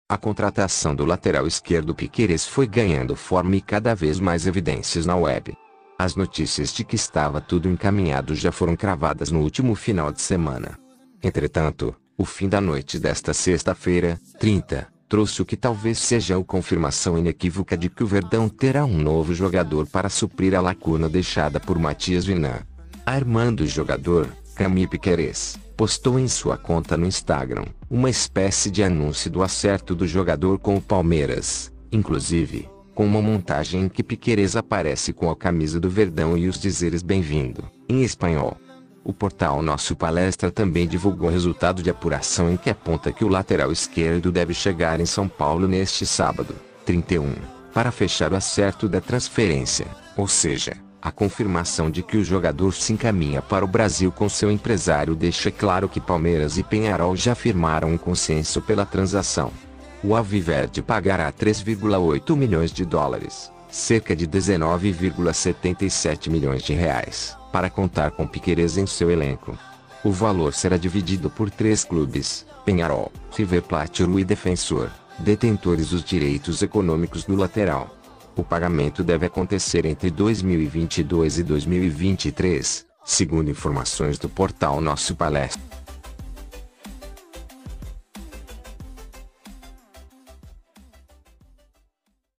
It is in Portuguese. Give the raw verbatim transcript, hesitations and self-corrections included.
A contratação do lateral esquerdo Piquerez foi ganhando forma e cada vez mais evidências na web. As notícias de que estava tudo encaminhado já foram cravadas no último final de semana. Entretanto, o fim da noite desta sexta-feira, trinta, trouxe o que talvez seja a confirmação inequívoca de que o Verdão terá um novo jogador para suprir a lacuna deixada por Matias Vinha. A irmã do jogador, Camille Piquerez, postou em sua conta no Instagram uma espécie de anúncio do acerto do jogador com o Palmeiras, inclusive com uma montagem em que Piquerez aparece com a camisa do Verdão e os dizeres bem-vindo, em espanhol. O portal Nosso Palestra também divulgou o resultado de apuração em que aponta que o lateral esquerdo deve chegar em São Paulo neste sábado, trinta e um, para fechar o acerto da transferência, ou seja, a confirmação de que o jogador se encaminha para o Brasil com seu empresário deixa claro que Palmeiras e Peñarol já firmaram um consenso pela transação. O Alviverde pagará três vírgula oito milhões de dólares, cerca de dezenove vírgula setenta e sete milhões de reais, para contar com Piquerez em seu elenco. O valor será dividido por três clubes, Peñarol, River Plate e Defensor, detentores dos direitos econômicos do lateral. O pagamento deve acontecer entre dois mil e vinte e dois e dois mil e vinte e três, segundo informações do portal Nosso Palestra.